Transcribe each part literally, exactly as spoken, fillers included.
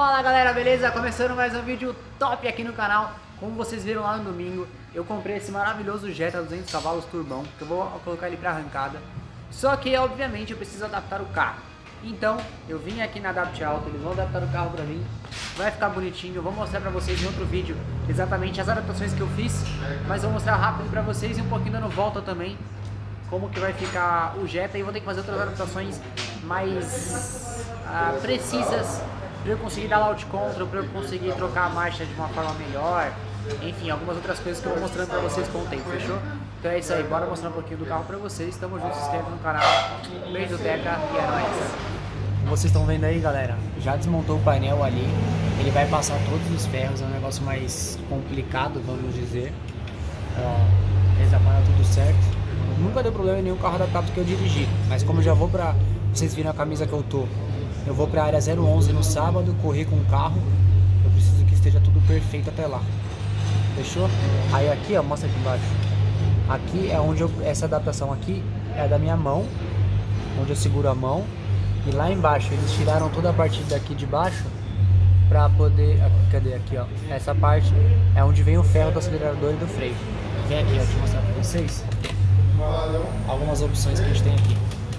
Fala galera, beleza? Começando mais um vídeo top aqui no canal. Como vocês viram lá no domingo, eu comprei esse maravilhoso Jetta duzentos cavalos turbão, que eu vou colocar ele para arrancada. Só que obviamente eu preciso adaptar o carro. Então eu vim aqui na Adapt Auto, eles vão adaptar o carro para mim. Vai ficar bonitinho, eu vou mostrar para vocês em outro vídeo exatamente as adaptações que eu fiz, mas vou mostrar rápido para vocês e um pouquinho dando volta também como que vai ficar o Jetta, e vou ter que fazer outras adaptações mais ah, precisas para eu conseguir dar launch control, para eu conseguir trocar a marcha de uma forma melhor, enfim, algumas outras coisas que eu vou mostrando para vocês com o tempo, fechou? Então é isso aí, bora mostrar um pouquinho do carro para vocês, tamo junto, se inscreve no canal, beijo Teca e é nóis! Como vocês estão vendo aí galera, já desmontou o painel ali, ele vai passar todos os ferros, é um negócio mais complicado, vamos dizer, ó, eles aparam tudo certo. Nunca deu problema em nenhum carro adaptado que eu dirigi, mas como eu já vou pra, vocês viram a camisa que eu tô, eu vou pra área zero onze no sábado, correr com o carro, eu preciso que esteja tudo perfeito até lá, fechou? Aí aqui ó, mostra aqui embaixo, aqui é onde eu, essa adaptação aqui é da minha mão, onde eu seguro a mão, e lá embaixo eles tiraram toda a parte daqui de baixo, pra poder, cadê aqui ó, essa parte é onde vem o ferro do acelerador e do freio. Vem aqui ó, deixa eu mostrar pra vocês algumas opções que a gente tem aqui.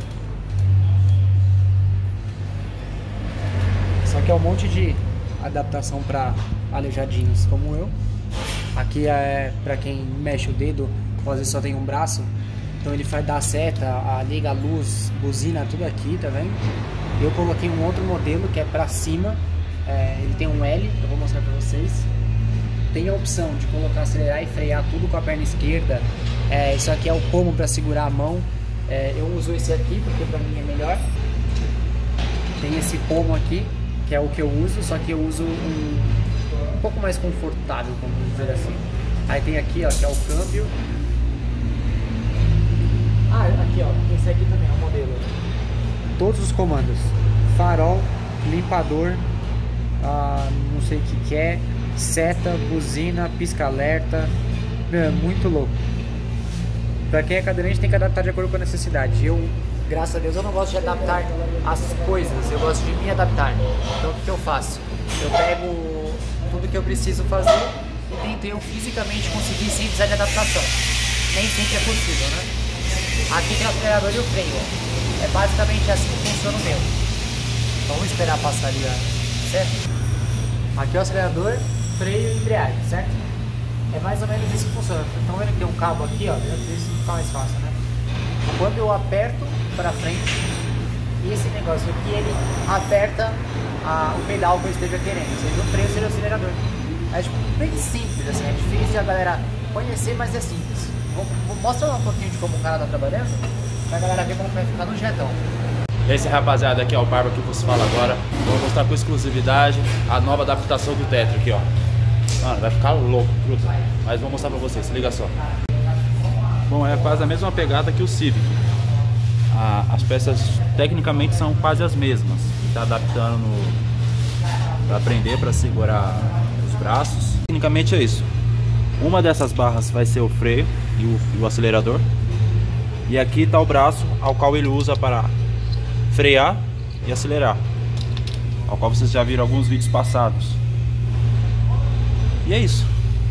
Isso aqui é um monte de adaptação para aleijadinhos como eu. Aqui é para quem mexe o dedo, ou às vezes só tem um braço, então ele faz dar seta, a liga, a luz, buzina, tudo aqui, tá vendo? Eu coloquei um outro modelo que é para cima, é, ele tem um L, eu vou mostrar para vocês. Tem a opção de colocar, acelerar e frear tudo com a perna esquerda. É, isso aqui é o pomo para segurar a mão. É, eu uso esse aqui porque para mim é melhor. Tem esse pomo aqui, que é o que eu uso, só que eu uso um, um pouco mais confortável, vamos dizer assim. Aí tem aqui, ó, que é o câmbio. Ah, aqui, ó, esse aqui também é o modelo. Todos os comandos: farol, limpador, ah, não sei o que que é, seta, buzina, pisca-alerta. É muito louco. Pra quem é cadeirante tem que adaptar de acordo com a necessidade. Eu, graças a Deus, eu não gosto de adaptar as coisas, eu gosto de me adaptar. Então o que, que eu faço? Eu pego tudo que eu preciso fazer e tento eu fisicamente conseguir sem precisar de adaptação. Nem sempre é possível, né? Aqui tem o acelerador e o freio. É basicamente assim que funciona o meu. Vamos esperar passar ali, ó. Certo? Aqui é o acelerador, freio e embreagem, certo? É mais ou menos isso que funciona. Estão vendo que tem um cabo aqui, ó, isso fica mais fácil, né? Quando eu aperto para frente, esse negócio aqui, ele aperta a, o pedal que eu esteja querendo, seja o freio, seja o acelerador. É tipo, bem simples, assim, é difícil de a galera conhecer, mas é simples. Vou, vou mostrar um pouquinho de como o cara tá trabalhando, pra galera ver como vai ficar no Jettão. Esse rapaziada aqui, ó, o Barba que você fala agora, vou mostrar com exclusividade a nova adaptação do Tetra aqui, ó. Mano, vai ficar louco, truta. Mas vou mostrar pra vocês, se liga só. Bom, é quase a mesma pegada que o Civic. Ah, as peças tecnicamente são quase as mesmas. Tá adaptando no... pra prender, pra segurar os braços. Tecnicamente é isso. Uma dessas barras vai ser o freio e o, e o acelerador. E aqui tá o braço ao qual ele usa para frear e acelerar, ao qual vocês já viram alguns vídeos passados. E é isso.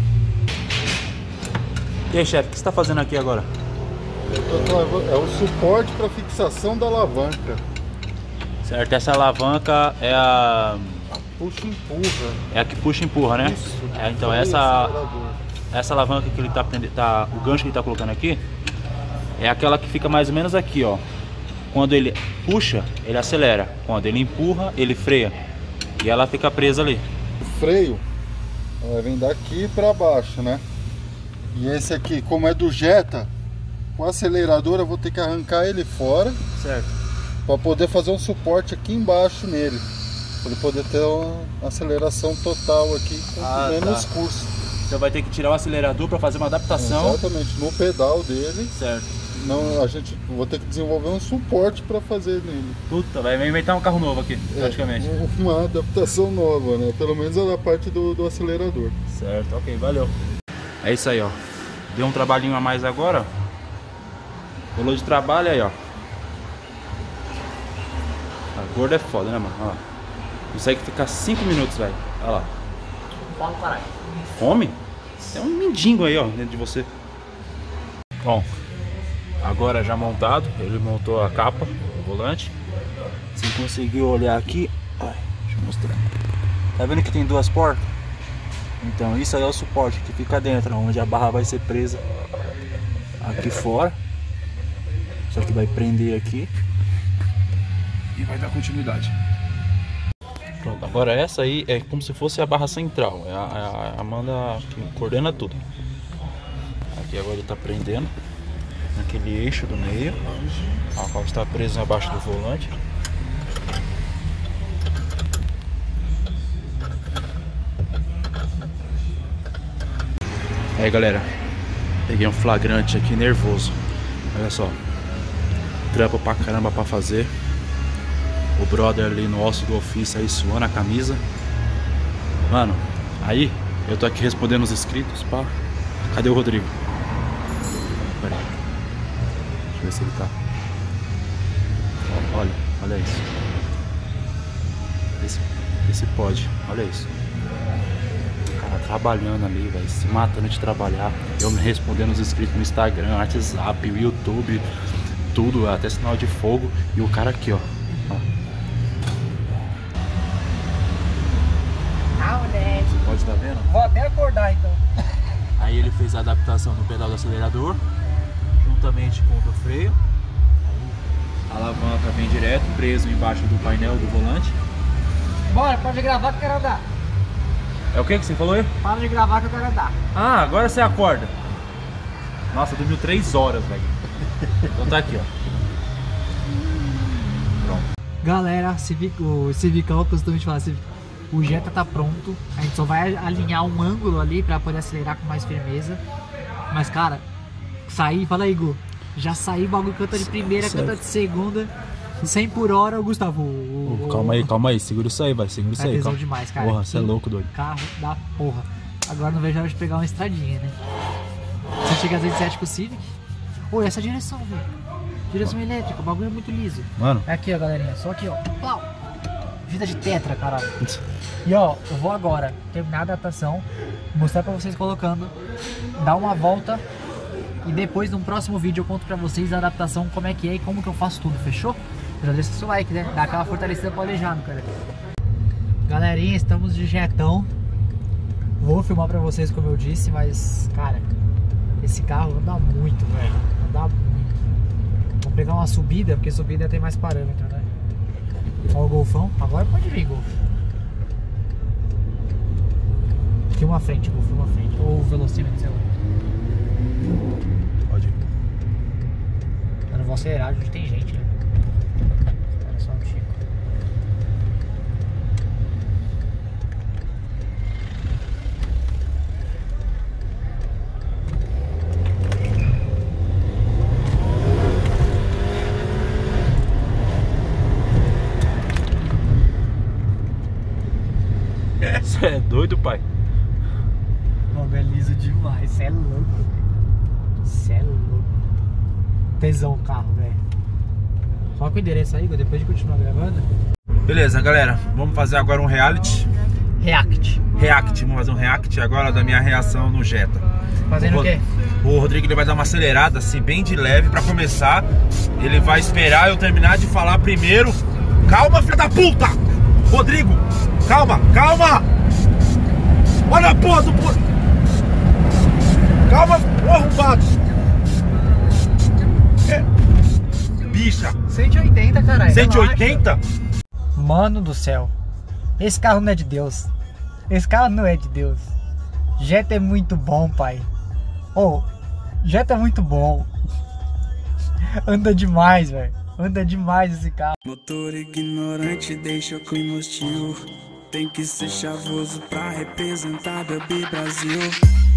E aí, chefe, o que você está fazendo aqui agora? É o suporte para fixação da alavanca. Certo, essa alavanca é a... Puxa e empurra. É a que puxa e empurra, né? Isso. É, então essa, essa alavanca que ele tá, tá, o gancho que ele está colocando aqui, é aquela que fica mais ou menos aqui, ó. Quando ele puxa, ele acelera. Quando ele empurra, ele freia. E ela fica presa ali. O freio ela vem daqui para baixo, né? E esse aqui, como é do Jetta, com o acelerador eu vou ter que arrancar ele fora. Certo. Para poder fazer um suporte aqui embaixo nele. Para ele poder ter uma aceleração total aqui com ah, menos tá. custo. Você vai ter que tirar o acelerador para fazer uma adaptação. Exatamente, no pedal dele. Certo. Não, a gente vou ter que desenvolver um suporte para fazer nele. Puta, vai inventar um carro novo aqui, é, praticamente. Uma adaptação nova, né? Pelo menos a parte do, do acelerador. Certo, ok, valeu. É isso aí, ó. Deu um trabalhinho a mais agora. Rolou de trabalho aí, ó. A gorda é foda, né, mano? Olha lá. Consegue ficar cinco minutos, velho. Olha lá. Fome, caralho. Fome? Tem um mendigo aí, ó, dentro de você. Bom, agora já montado, ele montou a capa, o volante. Você conseguiu olhar aqui? Ai, deixa eu mostrar. Tá vendo que tem duas portas? Então isso aí é o suporte que fica dentro, onde a barra vai ser presa aqui fora. Só que vai prender aqui e vai dar continuidade. Pronto, agora essa aí é como se fosse a barra central, é a, a Amanda que coordena tudo. Aqui agora ele tá prendendo naquele eixo do meio, a qual está preso abaixo do volante. Aí galera, peguei um flagrante aqui nervoso. Olha só, trampa pra caramba pra fazer. O brother ali no osso do ofício aí suando a camisa. Mano, aí eu tô aqui respondendo os inscritos, pá. Cadê o Rodrigo? Pera aí. Deixa eu ver se ele tá. Ó, olha, olha isso. Esse, esse pode, olha isso. O cara trabalhando ali, velho, se matando de trabalhar. Eu me respondendo os inscritos no Instagram, WhatsApp, YouTube, tudo, até sinal de fogo. E o cara aqui, ó. ó. Você pode estar vendo? Vou até acordar então. Aí ele fez a adaptação no pedal do acelerador, juntamente com o do freio. A alavanca vem direto, preso embaixo do painel do volante. Bora, pode gravar que eu quero andar. É o que que você falou aí? Para de gravar que eu quero andar. Ah, agora você acorda. Nossa, dormiu três horas, velho. Então tá aqui, ó. Pronto. Galera, Civic, o Civicão, eu costumo te falar, o Jetta tá pronto. A gente só vai alinhar um ângulo ali pra poder acelerar com mais firmeza. Mas cara, sair, fala aí, Igor. Já saí, o bagulho canta de primeira, Sério? canta de segunda. cem por hora, o Gustavo. O, Oh, calma aí, calma aí, segura isso aí, vai, segura isso é aí. tesão Calma. demais, cara. Porra, você é Que louco, doido. Carro da porra. Agora não vejo a hora de pegar uma estradinha, né? Você chega às vezes sete com o Civic. Ô, essa direção, velho. Direção elétrica, o bagulho é muito liso. Mano. É aqui, ó, galerinha. Só aqui, ó. Plau. Vida de tetra, caralho. E ó, eu vou agora terminar a adaptação, mostrar pra vocês colocando, dar uma volta e depois no próximo vídeo eu conto pra vocês a adaptação, como é que é e como que eu faço tudo, fechou? Já deixa seu like, né? Dá aquela fortalecida pro Aleijado, cara. Galerinha, estamos de jetão. Vou filmar pra vocês como eu disse, mas, cara, esse carro anda muito, velho. Anda muito. Vamos pegar uma subida, porque subida tem mais parâmetro, né? Olha o Golfão. Agora pode vir, Golf. Aqui uma frente, Golf, uma frente. Ou o velocímetro, sei lá. Pode ir. Eu não vou acelerar, onde tem gente, né? Era só um Chico. Você é doido, pai? O bagulho é liso demais, cê é louco. Cê é louco. Tesão o carro, velho. Só com o endereço aí, depois de continuar gravando. Beleza, galera, vamos fazer agora um reality. React. React, vamos fazer um react agora da minha reação no Jetta. Fazendo o quê? O Rodrigo ele vai dar uma acelerada assim, bem de leve pra começar. Ele vai esperar eu terminar de falar primeiro. Calma, filho da puta! Rodrigo, calma, calma! Olha a porra do... Calma, ô arrombado! É. Bicha! cento e oitenta, caralho. cento e oitenta? Mano do céu. Esse carro não é de Deus. Esse carro não é de Deus. Jetta é muito bom, pai. Oh, Jetta é muito bom. Anda demais, velho. Anda demais esse carro. Motor ignorante deixa o clima hostil. Tem que ser chavoso pra representar Derby Brasil.